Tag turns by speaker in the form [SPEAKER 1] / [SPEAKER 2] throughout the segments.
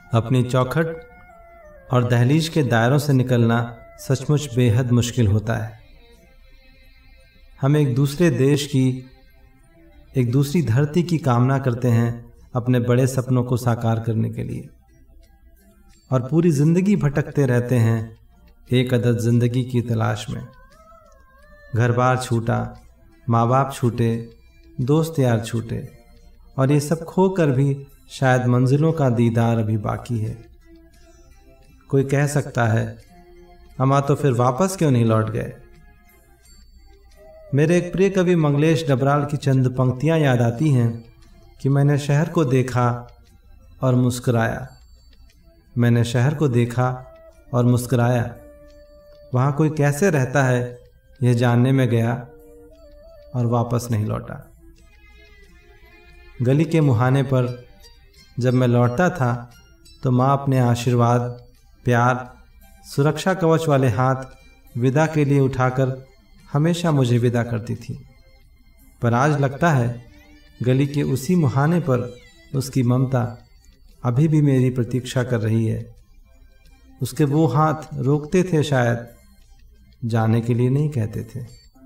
[SPEAKER 1] अपनी चौखट और दहलीज के दायरों से निकलना सचमुच बेहद मुश्किल होता है। हम एक दूसरे देश की, एक दूसरी धरती की कामना करते हैं अपने बड़े सपनों को साकार करने के लिए, और पूरी जिंदगी भटकते रहते हैं एक अदद जिंदगी की तलाश में। घर बार छूटा, माँ बाप छूटे, दोस्त यार छूटे, और ये सब खोकर भी शायद मंजिलों का दीदार अभी बाकी है। कोई कह सकता है, अमा तो फिर वापस क्यों नहीं लौट गए? मेरे एक प्रिय कवि मंगलेश डबराल की चंद पंक्तियां याद आती हैं कि मैंने शहर को देखा और मुस्कुराया। मैंने शहर को देखा और मुस्कुराया। वहाँ कोई कैसे रहता है यह जानने में गया और वापस नहीं लौटा। गली के मुहाने पर जब मैं लौटता था तो माँ अपने आशीर्वाद, प्यार, सुरक्षा कवच वाले हाथ विदा के लिए उठाकर हमेशा मुझे विदा करती थी। पर आज लगता है गली के उसी मुहाने पर उसकी ममता अभी भी मेरी प्रतीक्षा कर रही है। उसके वो हाथ रोकते थे, शायद जाने के लिए नहीं कहते थे।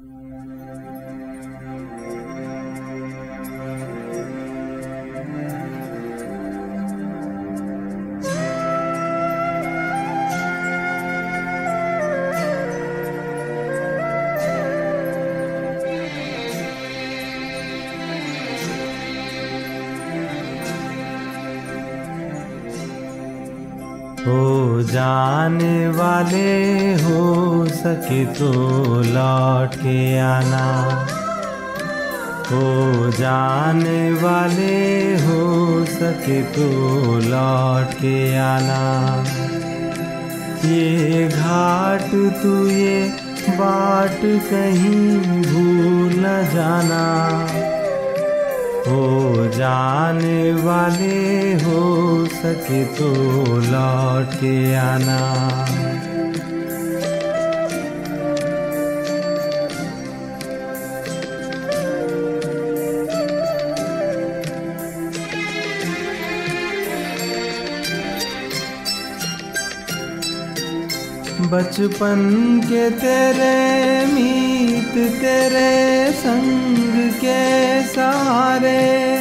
[SPEAKER 1] हो जाने वाले हो सके तो लौट के आना, हो जाने वाले हो सके तो लौट के आना। ये घाट तू ये बाट कहीं भूल न जाना, हो जाने वाले हो सके तो लौट के आना। बचपन के तेरे मीत तेरे संग के सहारे,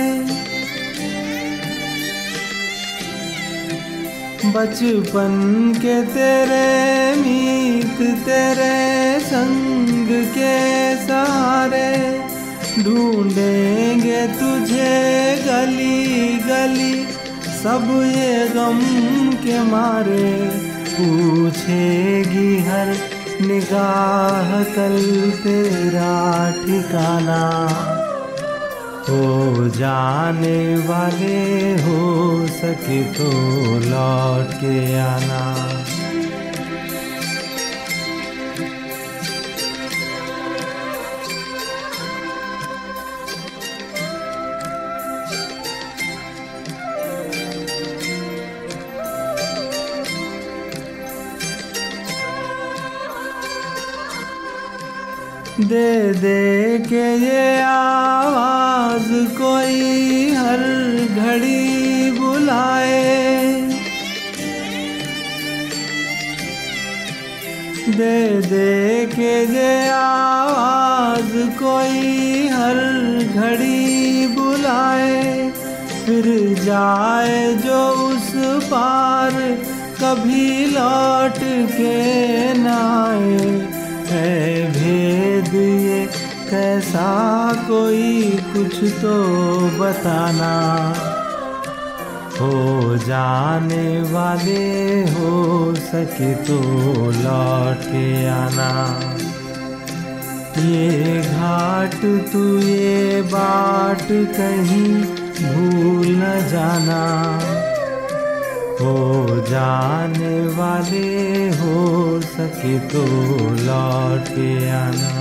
[SPEAKER 1] बचपन के तेरे मीत तेरे संग के सहारे, ढूंढेंगे तुझे गली गली सब ये गम के मारे। पूछेगी हर निगाह कल तेरा ठिकाना, हो जाने वाले हो सके तो लौट के आना। दे दे के ये आवाज कोई हर घड़ी बुलाए, दे दे के ये आवाज कोई हर घड़ी बुलाए। फिर जाए जो उस पार कभी लौट के न आए। है भेद ये कैसा कोई कुछ तो बताना, हो जाने वाले हो सके तो लौट के आना। ये घाट तू ये बाट कहीं भूल न जाना, हो जाने वाले हो सके तो लौट के आना।